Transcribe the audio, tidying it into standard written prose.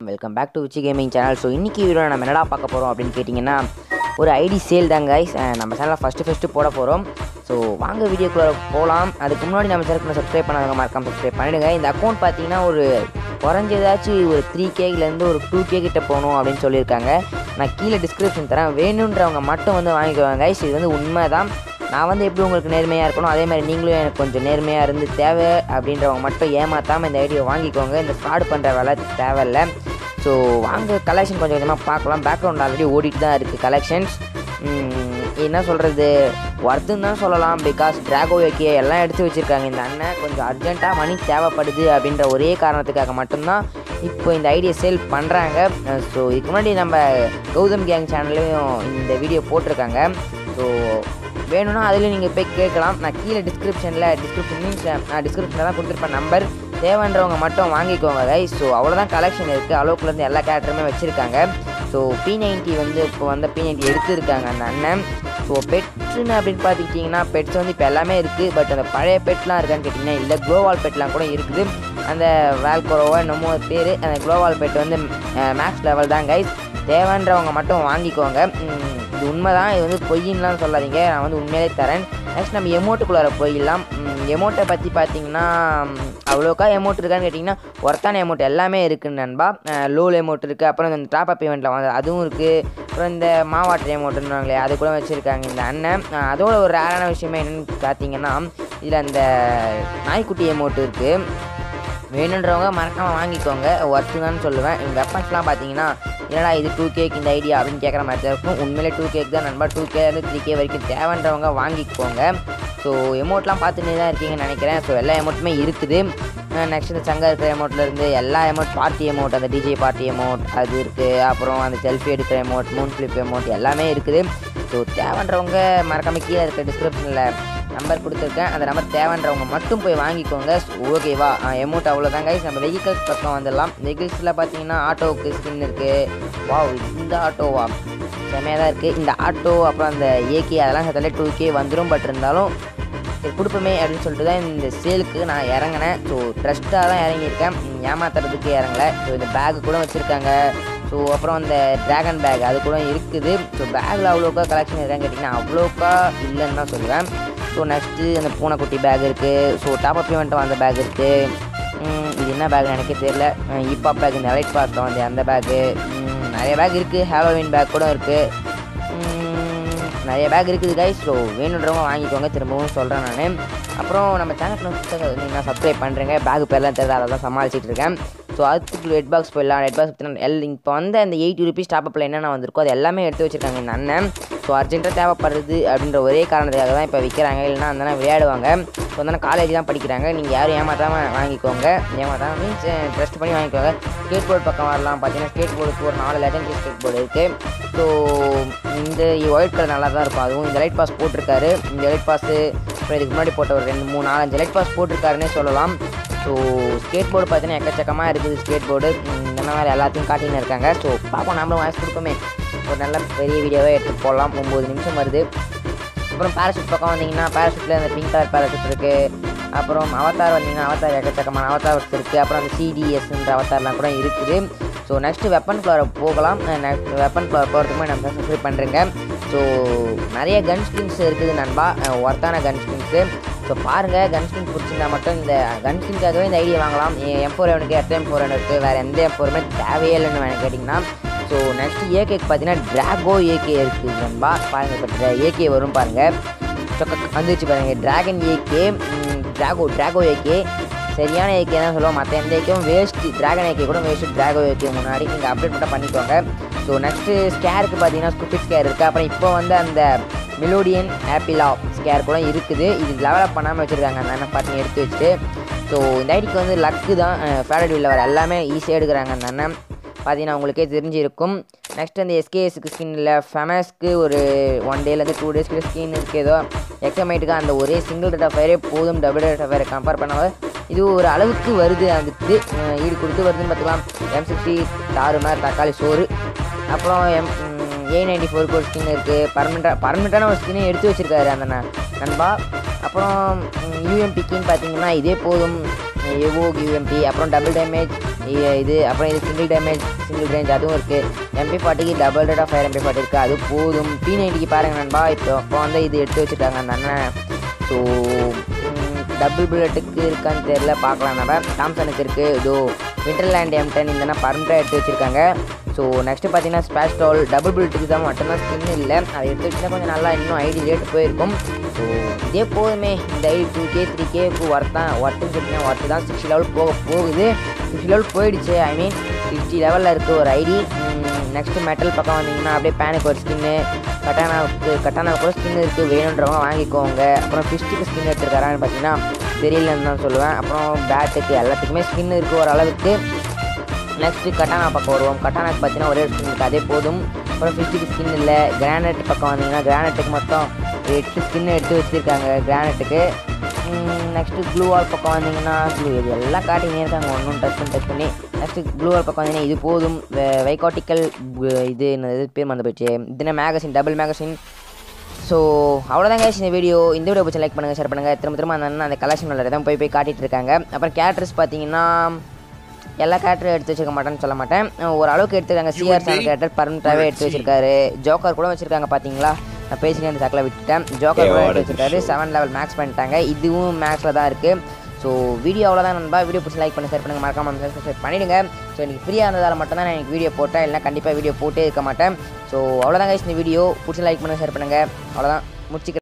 Welcome back to உச்சி gaming channel. So இன்றைக்கி video நம்ம என்னடா பார்க்க போகிறோம் அப்படின்னு கேட்டிங்கன்னா, ஒரு ஐடி சேல் தான் கைஸ். நம்ம சேனலில் ஃபஸ்ட்டு போட போகிறோம். ஸோ வாங்க வீடியோக்குள்ளே போகலாம். அதுக்கு முன்னாடி நம்ம சேனலுக்கு சப்ஸ்கிரைப் பண்ணாதவங்க மறக்காம சப்ஸ்கிரைப் பண்ணிவிடுங்க. இந்த அக்கௌண்ட் பார்த்தீங்கன்னா ஒரு குறைஞ்சதாச்சும் ஒரு 3Kலேருந்து ஒரு 2K கிட்ட போகணும் அப்படின்னு சொல்லியிருக்காங்க. நான் கீழே டிஸ்கிரிப்ஷன் தரேன், வேணுன்றவங்க மட்டும் வந்து வாங்கிக்குவாங்க கைஸ். இது வந்து உண்மை தான். நான் வந்து எப்படி உங்களுக்கு நேர்மையாக இருக்கணும், அதே மாதிரி நீங்களும் எனக்கு கொஞ்சம் நேர்மையாக இருந்து தேவை அப்படின்றவங்க மட்டும் ஏமாற்றாமல் இந்த ஐடியை வாங்கிக்கோங்க. இந்த ஃப்ராட் பண்ணுற வேலை தேவையில்லை. ஸோ வாங்க கலெக்ஷன் கொஞ்சம் கொஞ்சமாக பார்க்கலாம். பேக்ரவுண்ட் ஆல்ரெடி ஓடிட்டு தான் இருக்குது கலெக்ஷன்ஸ். என்ன சொல்கிறது, ஒர்த்துன்னு தான் சொல்லலாம். பிகாஸ் டிராகோ ஏகே எல்லாம் எடுத்து வச்சுருக்காங்க. இந்த அண்ணன் கொஞ்சம் அர்ஜென்ட்டாக மணி தேவைப்படுது அப்படின்ற ஒரே காரணத்துக்காக மட்டும்தான் இப்போ இந்த ஐடியா சேல் பண்ணுறாங்க. ஸோ இதுக்கு முன்னாடி நம்ம கௌதம் கேங் சேனல்லையும் இந்த வீடியோ போட்டிருக்காங்க. ஸோ வேணும்னா அதுலேயும் நீங்கள் போய் கேட்கலாம். நான் கீழே டிஸ்கிரிப்ஷனில் நான் டிஸ்கிரிப்ஷனில் தான் கொடுத்துருப்பேன் நம்பர். தேவைன்றவங்க மட்டும் வாங்கிக்கோங்க கைஸ். ஸோ அவ்வளோதான் கலெக்ஷன் இருக்குது. அளவுக்குலேருந்து எல்லா கேரக்டருமே வச்சுருக்காங்க. ஸோ P90 வந்து இப்போ வந்து P90 எடுத்துருக்காங்க அந்த அண்ணன். ஸோ பெட்ஸுன்னு அப்படின்னு பார்த்துக்கிட்டிங்கன்னா, பெட்ஸ் வந்து இப்போ எல்லாமே இருக்குது. பட் அந்த பழைய பெட்லாம் இருக்கான்னு கேட்டிங்கன்னா இல்லை, க்ளோவால் பெட்லாம் கூட இருக்குது. அந்த வேல்கோரோவா என்னமோ பேர், அந்த க்ளோவால் பெட் வந்து மேக்ஸ் லெவல் தான் கைஸ். தேவைன்றவங்க மட்டும் வாங்கிக்கோங்க. இது உண்மை தான், இது வந்து பொய்யின்லாம் சொல்லாதீங்க, நான் வந்து உண்மையிலே தரேன். நெக்ஸ்ட் நம்ம எமௌண்ட்டுக்குள்ளார போயிடலாம். எமௌண்ட்டை பற்றி பார்த்தீங்கன்னா அவ்வளோக்கா எமௌண்ட் இருக்கான்னு கேட்டிங்கன்னா, ஒர்த்தான எமௌண்ட் எல்லாமே இருக்குது நண்பா. லோல் எமௌண்ட் இருக்குது, அப்புறம் இந்த டாப் அப் ஈவெண்ட்டில் வந்து அதுவும் இருக்குது. அப்புறம் இந்த மாவாட்டர் எமௌண்ட்டுன்னாங்களே அது கூட வச்சுருக்காங்க இந்த அண்ணன். அதோட ஒரு ரேரான விஷயமே என்னென்னு பார்த்தீங்கன்னா, இதில் அந்த நாய்க்குட்டி எமௌண்ட் இருக்குது. வேணுன்றவங்க மறக்காமல் வாங்கிக்கோங்க, ஒர்த்து தான் சொல்லுவேன். வெப்பன்ஸ்லாம் பார்த்தீங்கன்னா, என்னடா இது 2Kக்கு இந்த ஐடியா அப்படின்னு கேட்குற மாதிரி தான் இருக்கும். உண்மையிலே 2Kக்கு தான் நண்பா. 2Kலேருந்து 3K வரைக்கும் தேவைன்றவங்க வாங்கிக்கோங்க. ஸோ எமௌண்ட்லாம் பார்த்துன்னே தான் இருக்கீங்கன்னு நினைக்கிறேன். ஸோ எல்லா எமௌண்ட்டுமே இருக்குது. நெக்ஸ்ட் இந்த சங்க இருக்கிற எமௌண்ட்லேருந்து எல்லா எமௌண்ட், பார்ட்டி எமௌண்ட், அந்த டிஜே பார்ட்டி எமௌண்ட் அது இருக்குது. அப்புறம் அந்த செல்ஃபி எடுக்கிற எமௌண்ட், மூன் ஃப்ளிப் எமௌண்ட் எல்லாமே இருக்குது. ஸோ தேவைன்றவங்க மறக்காமல் கீழே இருக்கிற டிஸ்கிரிப்ஷனில் நம்பர் கொடுத்துருக்கேன், அந்த நம்பர் தேவைன்றவங்க மட்டும் போய் வாங்கிக்கோங்க. ஓகேவா? எமௌண்ட் அவ்வளோதான் கைஸ். நம்ம வெஹிக்கல்ஸ் பக்கம் வந்துடலாம். வெஹிக்கல்ஸில் பார்த்தீங்கன்னா ஆட்டோவுக்கு ஸ்கின் இருக்குது. வாவ், இந்த ஆட்டோவா செம்மையாக தான் இருக்குது. இந்த ஆட்டோ அப்புறம் அந்த ஏகே அதெல்லாம் சேர்த்தாலே 2K வந்துடும். பட் இருந்தாலும் கொடுப்போமே அப்படின்னு சொல்லிட்டு தான் இந்த சேலுக்கு நான் இறங்கினேன். ஸோ ட்ரஸ்ட்டாக தான் இறங்கியிருக்கேன், ஏமாத்துறதுக்கு இறங்கலை. ஸோ இந்த பேக்கு கூட வச்சுருக்காங்க. ஸோ அப்புறம் அந்த ட்ராகன் பேக் அது கூட இருக்குது. ஸோ பேக்கில் அவ்வளோக்கா கலெக்ஷன் இருக்கான்னு கேட்டிங்கன்னா அவ்வளோக்கா இல்லைன்னு தான் சொல்லுவேன். ஸோ நெக்ஸ்ட்டு அந்த பூனைக்குட்டி பேக் இருக்குது. ஸோ டாப் அப் ஈவெண்ட்டு அந்த பேக் இருக்குது. இது என்ன பேக் எனக்கே தெரியல. ஹிப்ஹாப் பேக், இந்த எலைட் பாஸ்ட்டில் வந்து அந்த பேக்கு, நிறைய பேக் இருக்குது. ஹாலோவின் பேக் கூட இருக்குது. நிறைய பேக் இருக்குது கைஸ். ஸோ வேணுன்றவங்க வாங்கிக்கோங்க, திரும்பவும் சொல்கிறேன் நான். அப்புறம் நம்ம சேனல் நீங்கள் சப்ஸ்கிரைப் பண்ணுறேங்க. பேக் பேர்லாம் தெரியல, அதை தான் சமாளிச்சிட்டு இருக்கேன். ஸோ அதுக்கு ரெட் பாக்ஸ் போயிடலாம். ரெட் பாக்ஸ் பற்றினா இப்போ வந்து அந்த 80 ரூபீஸ் டாப்பில் என்னென்ன வந்திருக்கோ அது எல்லாமே எடுத்து வச்சுருக்காங்க இந்த அண்ணன். ஸோ அர்ஜென்ட்டாக தேவைப்படுறது அப்படின்ற ஒரே காரணத்துக்காக தான் இப்போ விற்கிறாங்க. இல்லைனா அந்த விளையாடுவாங்க. ஸோ அந்த காலேஜ் தான் படிக்கிறாங்க. நீங்கள் யாரும் ஏமாற்றாமல் வாங்கிக்கோங்க. ஏமாற்றாமல் மீன்ஸ் ட்ரஸ்ட் பண்ணி வாங்கிக்கோங்க. ஸ்கேட் போர்டு பக்கம் வரலாம். பார்த்தீங்கன்னா ஸ்கேட் போர்டுக்கு ஒரு 4 லெஜண்டரி ஸ்கேட் போர்டு இருக்குது. ஸோ இந்த ஒயிட் கலர் நல்லா தான் இருக்கும். அதுவும் இந்த லைட் பாஸ் போட்டிருக்காரு. இந்த லைட் பாஸு அப்புறம் இதுக்கு முன்னாடி போட்ட ஒரு 2, 3, 4, 5 லைட் பாஸ் போட்டிருக்காருன்னே சொல்லலாம். ஸோ ஸ்கேட் போர்டு பார்த்தீங்கன்னா எக்கச்சக்கமாக இருக்குது. ஸ்கேட் போர்டு இந்த மாதிரி எல்லாத்தையும் காட்டின்னு இருக்காங்க. ஸோ பார்ப்போம், நம்மளும் வாய்ஸ் கொடுப்போமே. ஒரு நல்ல பெரிய வீடியோவை எடுத்து போடலாம். 9 நிமிஷம் வருது. அப்புறம் பேராஷூட் பக்கம் வந்தீங்கன்னா, பேராஷூட்டில் அந்த பிங்க் கலர் பேராஷூட் இருக்குது. அப்புறம் அவதார் வந்தீங்கன்னா அவதார் எக்கச்சக்கமான அவதார் இருக்குது. அப்புறம் அந்த CDSன்ற அவதார்லாம் கூட இருக்குது. ஸோ நெக்ஸ்ட்டு வெப்பன் ஃப்ளோரை போகலாம். நெக்ஸ்ட் வெப்பன் ஃப்ளோர் போகிறதுக்குமே நம்ம சப்ஸ்கிரைப் பண்ணுறேங்க. ஸோ நிறைய கன் ஸ்கின்ஸ் இருக்குது நண்பா, ஒர்த்தான கன் ஸ்கின்ஸு. ஸோ பாருங்கள், கன் ஸ்கின் பிடிச்சிருந்தா மட்டும் இந்த கன் ஸ்கின்காகவே இந்த ஐடியா வாங்கலாம். M4A1க்கு FM4A1 இருக்குது. வேறு எந்த M4மே தேவையே இல்லைன்னு கேட்டிங்கன்னா. ஸோ நெக்ஸ்ட்டு ஏகேக்கு பார்த்தீங்கன்னா ட்ராகோ ஏகே இருக்குது நண்பா. பாருங்கள், இப்போ ஏகே வரும் பாருங்கள். வந்துச்சு பாருங்கள், ட்ராகன் ஏகே, ட்ராகோ ஏகே சரியான ஏகே தான் சொல்லுவோம். மற்ற எந்த ஏகேவும் வேஸ்ட்டு. ட்ராகன் ஏகே கூட வேஸ்ட்டு. ட்ராகோ ஏகே முன்னாடி நீங்கள் அப்டேட் மட்டும் பண்ணிக்கோங்க. ஸோ நெக்ஸ்ட்டு ஸ்கேருக்கு பார்த்தீங்கன்னா ஸ்குபிட் ஸ்கேர் இருக்குது. அப்புறம் இப்போ வந்து அந்த மெலோடியன் ஆப்பிளா ஸ்கேர் கூட இருக்குது. இது லெவலப் பண்ணாமல் வச்சுருக்காங்க அந்த அண்ணன் பார்த்து எடுத்து வச்சுட்டு. ஸோ இந்த ஐடிக்கு வந்து லக்கு தான். ஃபேடட் வீலில் வர எல்லாமே ஈஸியாக எடுக்கிறாங்க அந்த அண்ணன். பார்த்தீங்கன்னா உங்களுக்கே தெரிஞ்சிருக்கும். நெக்ஸ்ட் அந்த SKSக்கு ஸ்கின் இல்லை, ஃபெமஸ்க்கு ஒரு 1 டேலேருந்து 2 டேஸ்க்கு ஸ்கின் இருக்குது. ஏதோ எக்ஸமைட்டுக்கு அந்த ஒரே சிங்கிள் ரேட் ஆஃப் ஃபயரே போதும். டபுள் ரேட் ஆஃப் ஃபயரை கம்பேர் பண்ணாமல் இது ஒரு அளவுக்கு வருது. அதுக்கு ஈடு கொடுத்து வருதுன்னு பார்த்துக்கலாம். M60 தாறுமாறு தக்காளி சோறு. அப்புறம் A94 ஒரு ஸ்கின் இருக்குது. பர்மனெண்ட்டான ஒரு ஸ்கின்னை எடுத்து வச்சுருக்காரு அந்த நண்பா. அப்புறம் UMPக்குன்னு பார்த்தீங்கன்னா இதே போதும். எவோ கியூஎம்பி, அப்புறம் டபுள் டேமேஜ் இது, அப்புறம் இது சிங்கிள் ரேஞ்ச் அதுவும் இருக்குது. MP40க்கு double rate of fire MP40 இருக்குது, அது போதும். P90க்கு பாருங்கள் நண்பா, இப்போ வந்து இது எடுத்து வச்சுருக்காங்க அந்த அண்ணன். ஸோ டபுள் புல்லட்டுக்கு இருக்கான்னு தெரில, பார்க்கலாம். நம்ம தாம்சனுக்கு இருக்குது. இதோ விண்டர்லேண்ட் M10 இந்த பர்மனெண்ட்டாக எடுத்து வச்சுருக்காங்க. ஸோ நெக்ஸ்ட்டு பார்த்தீங்கன்னா ஸ்பேஸ்டால் டபுள் புல்லட்டுக்கு தான் மட்டும்தான் ஸ்கின் இல்லை, அதை எடுத்து வச்சுன்னா கொஞ்சம் நல்லா இன்னும் ஐடி ரேட்டு போயிருக்கும். ஸோ இதே போதுமே, இந்த ஐடி 2K 3K ஒர்த்துன்னு சொல்லிட்டேன். ஒர்த்து தான் 60 லெவல் போகுது. 60 லெவல் போயிடுச்சு, ஐ மீன் 60 லெவலில் இருக்குது ஒரு ஐடி. நெக்ஸ்ட்டு மெட்டல் பக்கம் வந்தீங்கன்னா அப்படியே பேனுக்கு ஒரு ஸ்கின்னு, கட்டானாவுக்கு கூட ஸ்கின் இருக்குது, வேணுன்றவங்க வாங்கிக்கோங்க. அப்புறம் ஃபிஸ்ட்டுக்கு ஸ்கின் எடுத்துருக்காரான்னு பார்த்தீங்கன்னா தெரியலன்னு தான் சொல்லுவேன். அப்புறம் பேட்டுக்கு எல்லாத்துக்குமே ஸ்கின் இருக்குது ஓரளவுக்கு. நெக்ஸ்ட்டு கட்டானா பக்கம் வருவோம். கட்டானாக்கு பார்த்தீங்கன்னா ஒரே ஸ்கின் இருக்குது, அதே போதும். அப்புறம் ஃபிஸ்ட்டுக்கு ஸ்கின் இல்லை. கிரானைட் பக்கம் வந்தீங்கன்னா கிரானைட்டுக்கு மொத்தம் 8 ஸ்கின் எடுத்து வச்சுருக்காங்க கிரானைட்டுக்கு. நெக்ஸ்ட்டு க்ளூ வால் பக்கம் வந்தீங்கன்னா இது எல்லாம் காட்டினே இருக்காங்க ஒன்றும் டச் பண்ணி. நெக்ஸ்ட்டு க்ளூ வால் பக்கம் வந்தீங்கன்னா இது போதும். வைகாட்டிக்கல் இது என்னது பேர் மறந்து போயிடுச்சு, இதுனா மேகசின், டபுள் மேகசின். ஸோ அவ்வளோதாங்க இந்த வீடியோ. இந்த வீடியோ பிடிச்சி லைக் பண்ணுங்கள், ஷேர் பண்ணுங்கள். திரும்ப அந்த கலெக்ஷனில் தான் போய் காட்டிகிட்டு இருக்காங்க. அப்புறம் கேரக்டர்ஸ் பார்த்தீங்கன்னா எல்லா கேரக்டரும் எடுத்து வச்சுக்க மாட்டேன்னு சொல்ல மாட்டேன், ஓரளவுக்கு எடுத்துருக்காங்க. CR7 கேரக்டர் பர்மனெண்ட்டாகவே எடுத்து வச்சிருக்காரு. ஜோக்கர் கூட வச்சுருக்காங்க பார்த்தீங்களா, நான் பேசினே அந்த சக்கில் விட்டுட்டேன். ஜோக்கர் கூட எடுத்து வச்சிருக்காரு. 7 லெவல் மேக்ஸ் பண்ணிட்டாங்க, இதுவும் மேக்ஸில் தான் இருக்குது. ஸோ வீடியோ அவ்வளோதான் நண்பா. வீடியோ பிடிச்சி லைக் பண்ணி ஷேர் பண்ணுங்கள், மறக்காம சப்ஸ்கிரைப் பண்ணிவிடுங்க. ஸோ எனக்கு ஃப்ரீயாக இருந்ததால் மட்டும்தான் நான் எனக்கு வீடியோ போட்டேன், இல்லைனா கண்டிப்பாக வீடியோ போட்டே இருக்க மாட்டேன். ஸோ அவ்வளோதாங்க இந்த வீடியோ பிடிச்சி லைக் பண்ணுங்கள், ஷேர் பண்ணுங்கள். அவ்வளோதான் முடிச்சுக்கிறேன்.